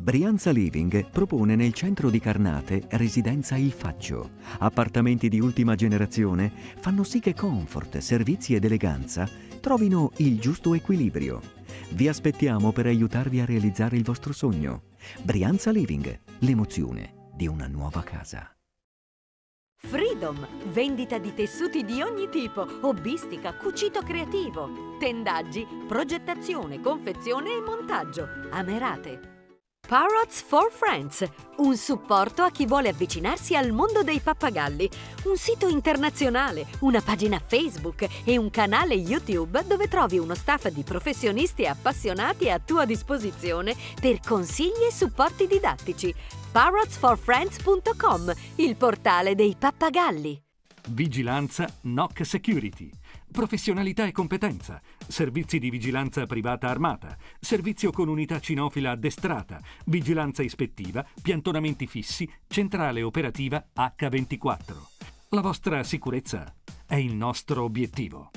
Brianza Living propone nel centro di Carnate Residenza Il Faccio. Appartamenti di ultima generazione fanno sì che comfort, servizi ed eleganza trovino il giusto equilibrio. Vi aspettiamo per aiutarvi a realizzare il vostro sogno. Brianza Living, l'emozione di una nuova casa. Freedom, vendita di tessuti di ogni tipo, hobbistica, cucito creativo, tendaggi, progettazione, confezione e montaggio. Amerate. Parrots for Friends, un supporto a chi vuole avvicinarsi al mondo dei pappagalli, un sito internazionale, una pagina Facebook e un canale YouTube dove trovi uno staff di professionisti appassionati a tua disposizione per consigli e supporti didattici. parrotsforfriends.com, il portale dei pappagalli. Vigilanza NOC Security. Professionalità e competenza. Servizi di vigilanza privata armata. Servizio con unità cinofila addestrata. Vigilanza ispettiva. Piantonamenti fissi. Centrale operativa H24. La vostra sicurezza è il nostro obiettivo.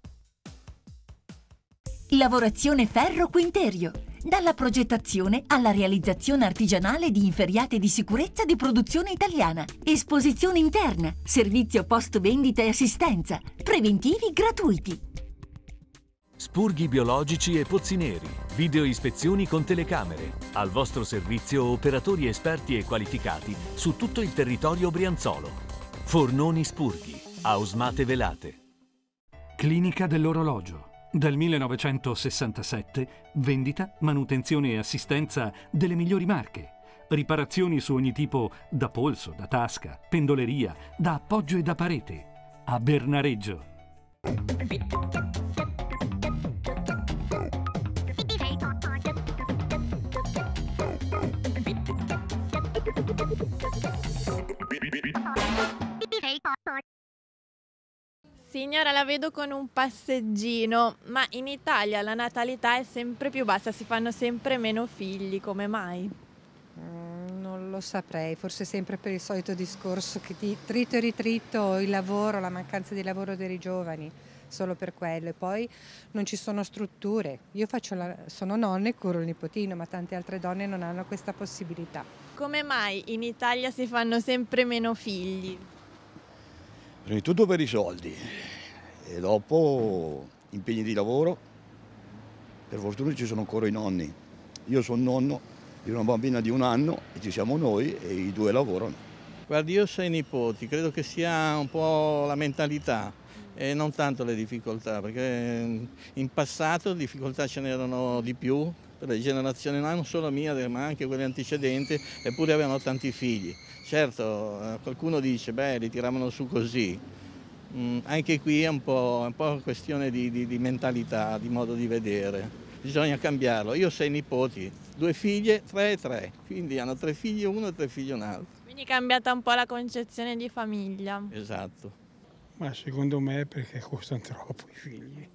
Lavorazione Ferro Quinterio. Dalla progettazione alla realizzazione artigianale di inferriate di sicurezza di produzione italiana. Esposizione interna, servizio post vendita e assistenza, preventivi gratuiti. Spurghi biologici e pozzi neri, video ispezioni con telecamere. Al vostro servizio operatori esperti e qualificati su tutto il territorio brianzolo. Fornoni Spurghi, Ausmate Velate. Clinica dell'orologio. Dal 1967, vendita, manutenzione e assistenza delle migliori marche. Riparazioni su ogni tipo da polso, da tasca, pendoleria, da appoggio e da parete. A Bernareggio. Signora, la vedo con un passeggino, ma in Italia la natalità è sempre più bassa, si fanno sempre meno figli, come mai? Non lo saprei, forse sempre per il solito discorso che di trito e ritrito, il lavoro, la mancanza di lavoro dei giovani, solo per quello. E poi non ci sono strutture. Io sono nonna e curo il nipotino, ma tante altre donne non hanno questa possibilità. Come mai in Italia si fanno sempre meno figli? Prima di tutto per i soldi e dopo impegni di lavoro. Per fortuna ci sono ancora i nonni. Io sono nonno di una bambina di 1 anno e ci siamo noi e i 2 lavorano. Guardi, io ho 6 nipoti, credo che sia un po' la mentalità e non tanto le difficoltà, perché in passato difficoltà ce n'erano di più per le generazioni, non solo mia ma anche quelle antecedenti, eppure avevano tanti figli. Certo, qualcuno dice, li tiravano su così. Anche qui è un po' questione di mentalità, di modo di vedere. Bisogna cambiarlo. Io ho 6 nipoti, 2 figlie, 3 e 3. Quindi hanno 3 figli uno e 3 figli un altro. Quindi è cambiata un po' la concezione di famiglia. Esatto. Ma secondo me perché costano troppo i figli.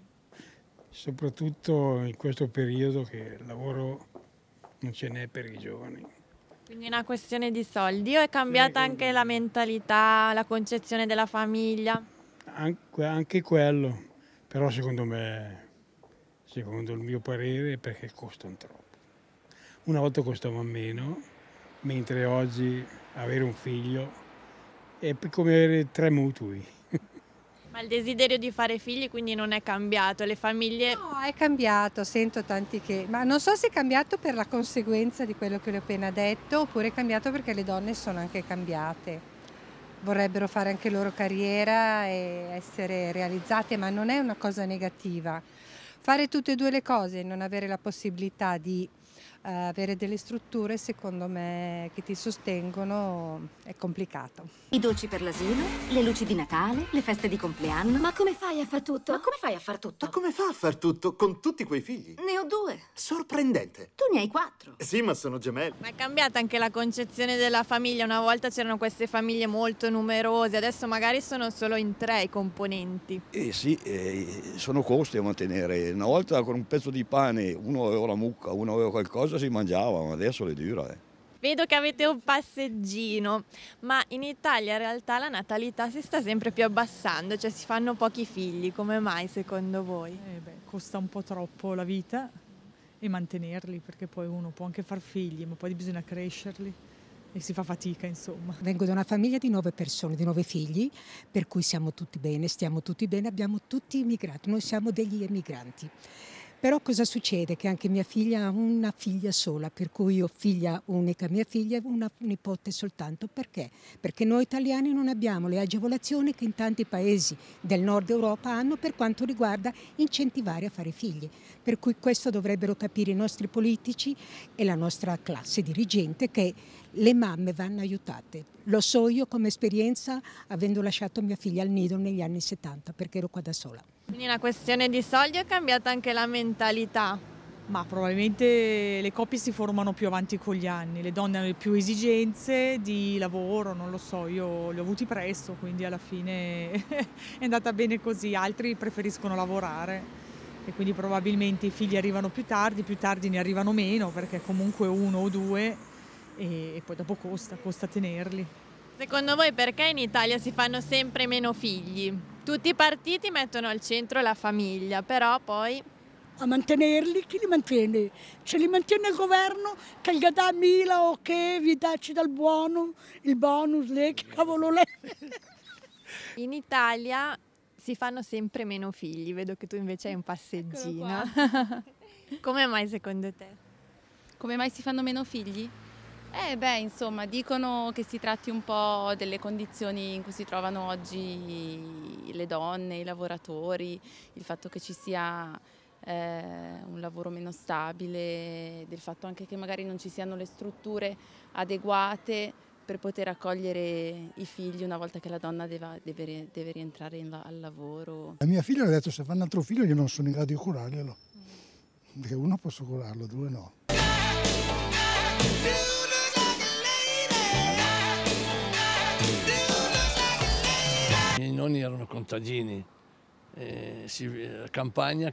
Soprattutto in questo periodo che il lavoro non ce n'è per i giovani. Quindi è una questione di soldi. O è cambiata anche la mentalità, la concezione della famiglia? Anche quello, però secondo me, secondo il mio parere, è perché costano troppo. Una volta costavano meno, mentre oggi avere un figlio è come avere 3 mutui. Ma il desiderio di fare figli quindi non è cambiato, le famiglie... No, è cambiato, sento tanti che... Ma non so se è cambiato per la conseguenza di quello che le ho appena detto, oppure è cambiato perché le donne sono anche cambiate. Vorrebbero fare anche loro carriera e essere realizzate, ma non è una cosa negativa. Fare tutte e 2 le cose e non avere la possibilità di avere delle strutture, secondo me, che ti sostengono, è complicato. I dolci per l'asilo, le luci di Natale, le feste di compleanno. Ma come fai a far tutto? Ma come fai a far tutto? Ma come fa a far tutto con tutti quei figli? Ne ho 2. Sorprendente. Tu ne hai 4. Sì, ma sono gemelli. Ma è cambiata anche la concezione della famiglia. Una volta c'erano queste famiglie molto numerose, adesso magari sono solo in 3 i componenti. Sì, sono costi a mantenere. Una volta con un pezzo di pane uno aveva la mucca, uno aveva qualcosa, si mangiava, ma adesso le dura. Vedo che avete un passeggino, ma in Italia in realtà la natalità si sta sempre più abbassando, cioè si fanno pochi figli. Come mai secondo voi? Costa un po' troppo la vita e mantenerli, perché poi uno può anche far figli, ma poi bisogna crescerli e si fa fatica, insomma. Vengo da una famiglia di 9 persone, di 9 figli, per cui siamo tutti bene, stiamo tutti bene, abbiamo tutti immigrati, noi siamo degli emigranti. Però cosa succede? Che anche mia figlia ha una figlia sola, per cui io figlia unica, mia figlia è una nipote soltanto. Perché? Perché noi italiani non abbiamo le agevolazioni che in tanti paesi del nord Europa hanno per quanto riguarda incentivare a fare figli. Per cui questo dovrebbero capire i nostri politici e la nostra classe dirigente, che le mamme vanno aiutate. Lo so io come esperienza, avendo lasciato mia figlia al nido negli anni 70, perché ero qua da sola. Quindi una questione di soldi, è cambiata anche la mentalità? Ma probabilmente le coppie si formano più avanti con gli anni, le donne hanno più esigenze di lavoro, non lo so, io li ho avuti presto, quindi alla fine è andata bene così, altri preferiscono lavorare e quindi probabilmente i figli arrivano più tardi ne arrivano meno, perché comunque 1 o 2 e poi dopo costa tenerli. Secondo voi perché in Italia si fanno sempre meno figli? Tutti i partiti mettono al centro la famiglia, però poi... A mantenerli, chi li mantiene? Ce li mantiene il governo che gli dà 1000 o che vi dacci dal buono, il bonus, che cavolo lei? In Italia si fanno sempre meno figli, vedo che tu invece hai un passeggino. Come mai secondo te? Come mai si fanno meno figli? Insomma, dicono che si tratti un po' delle condizioni in cui si trovano oggi le donne, i lavoratori, il fatto che ci sia un lavoro meno stabile, del fatto anche che magari non ci siano le strutture adeguate per poter accogliere i figli una volta che la donna deve rientrare al lavoro. La mia figlia ha detto: se fa un altro figlio io non sono in grado di curarglielo, perché uno posso curarlo, 2 no. I miei nonni erano contadini, campagna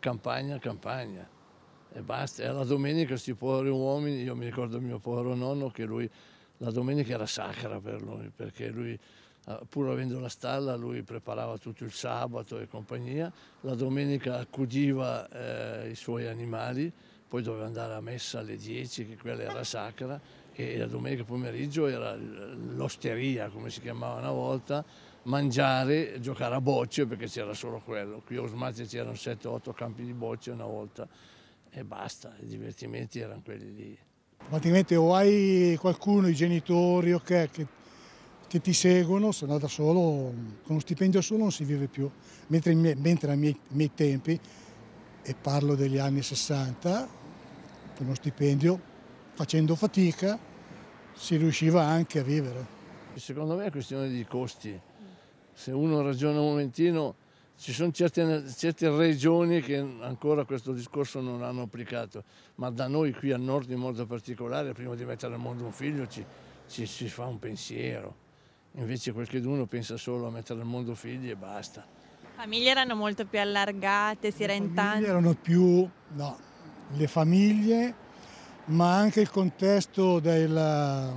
e basta. E la domenica questi poveri uomini, io mi ricordo il mio povero nonno che lui, la domenica era sacra per lui, perché lui, pur avendo la stalla, lui preparava tutto il sabato e compagnia, la domenica accudiva i suoi animali, poi doveva andare a messa alle 10, che quella era sacra, e la domenica pomeriggio era l'osteria, come si chiamava una volta, mangiare, giocare a bocce, perché c'era solo quello. Qui a Osmazia c'erano 7-8 campi di bocce una volta e basta, i divertimenti erano quelli lì. Praticamente o hai qualcuno, i genitori, che ti seguono, se no da solo, con uno stipendio solo non si vive più. Mentre ai miei tempi, e parlo degli anni 60, con uno stipendio, facendo fatica, si riusciva anche a vivere. Secondo me è questione di costi. Se uno ragiona un momentino, ci sono certe regioni che ancora questo discorso non hanno applicato, ma da noi qui al nord in modo particolare, prima di mettere al mondo un figlio ci fa un pensiero. Invece qualcuno pensa solo a mettere al mondo figli e basta. Le famiglie erano molto più allargate, si era in tanti. Erano più, no, le famiglie, ma anche il contesto del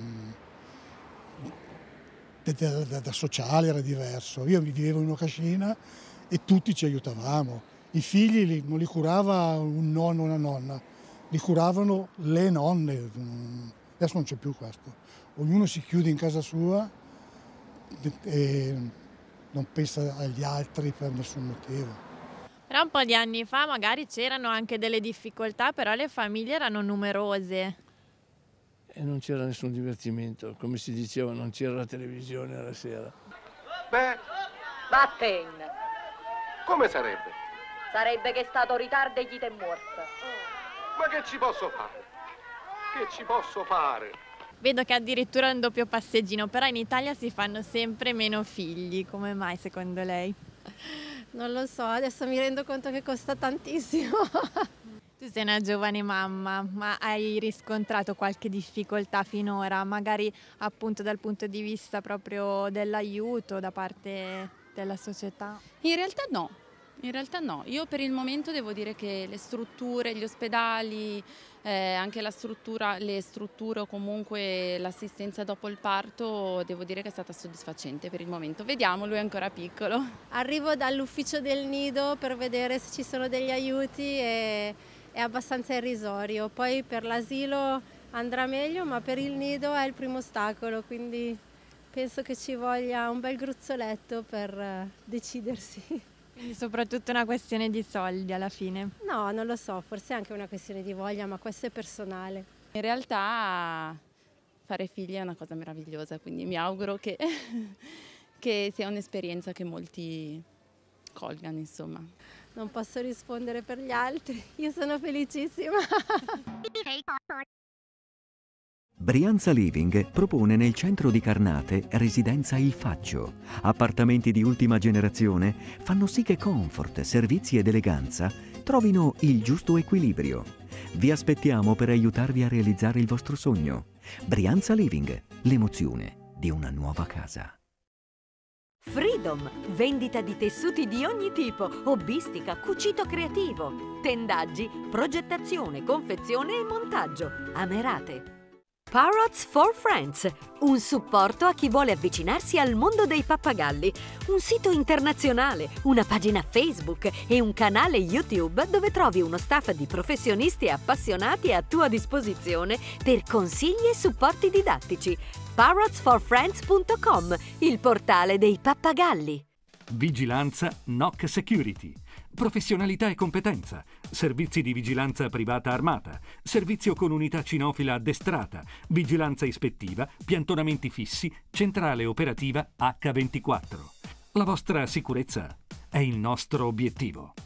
sociale era diverso. Io vivevo in una cascina e tutti ci aiutavamo. I figli non li curava un nonno o una nonna, li curavano le nonne. Adesso non c'è più questo. Ognuno si chiude in casa sua e non pensa agli altri per nessun motivo. Però un po' di anni fa magari c'erano anche delle difficoltà, però le famiglie erano numerose. E non c'era nessun divertimento, come si diceva, non c'era la televisione alla sera. Beh, Vattene. come sarebbe? Sarebbe che è stato ritardo e gli t'è morta. Ma che ci posso fare? Che ci posso fare? Vedo che addirittura è un doppio passeggino, però in Italia si fanno sempre meno figli. Come mai secondo lei? Non lo so, adesso mi rendo conto che costa tantissimo. Tu sei una giovane mamma, ma hai riscontrato qualche difficoltà finora, magari appunto dal punto di vista proprio dell'aiuto da parte della società? In realtà no, io per il momento devo dire che le strutture, gli ospedali, anche le strutture o comunque l'assistenza dopo il parto, devo dire che è stata soddisfacente per il momento. Vediamo, lui è ancora piccolo. Arrivo dall'ufficio del nido per vedere se ci sono degli aiuti e è abbastanza irrisorio. Poi per l'asilo andrà meglio, ma per il nido è il primo ostacolo, quindi penso che ci voglia un bel gruzzoletto per decidersi. Quindi soprattutto una questione di soldi alla fine. No, non lo so, forse è anche una questione di voglia, ma questo è personale. In realtà fare figli è una cosa meravigliosa, quindi mi auguro che, che sia un'esperienza che molti colgano, insomma. Non posso rispondere per gli altri, io sono felicissima. Brianza Living propone nel centro di Carnate Residenza Il Faggio. Appartamenti di ultima generazione fanno sì che comfort, servizi ed eleganza trovino il giusto equilibrio. Vi aspettiamo per aiutarvi a realizzare il vostro sogno. Brianza Living, l'emozione di una nuova casa. Freedom, vendita di tessuti di ogni tipo, hobbistica, cucito creativo, tendaggi, progettazione, confezione e montaggio. Amerate. Parrots for Friends, un supporto a chi vuole avvicinarsi al mondo dei pappagalli, un sito internazionale, una pagina Facebook e un canale YouTube dove trovi uno staff di professionisti appassionati a tua disposizione per consigli e supporti didattici. parrotsforfriends.com, il portale dei pappagalli. Vigilanza NOC Security. Professionalità e competenza. Servizi di vigilanza privata armata. Servizio con unità cinofila addestrata. Vigilanza ispettiva. Piantonamenti fissi. Centrale operativa H24. La vostra sicurezza è il nostro obiettivo.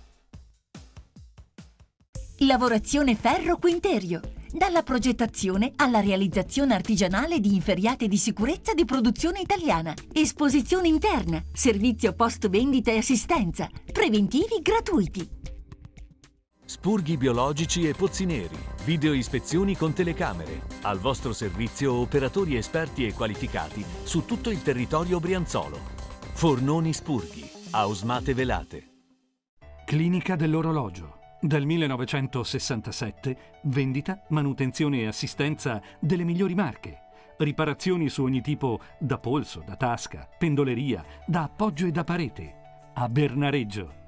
Lavorazione Ferro Quinterio. Dalla progettazione alla realizzazione artigianale di inferriate di sicurezza di produzione italiana. Esposizione interna, servizio post vendita e assistenza, preventivi gratuiti. Spurghi biologici e pozzi neri, video ispezioni con telecamere. Al vostro servizio operatori esperti e qualificati su tutto il territorio brianzolo. Fornoni Spurghi, Ausmate Velate. Clinica dell'orologio. Dal 1967, vendita, manutenzione e assistenza delle migliori marche. Riparazioni su ogni tipo da polso, da tasca, pendoleria, da appoggio e da parete. A Bernareggio.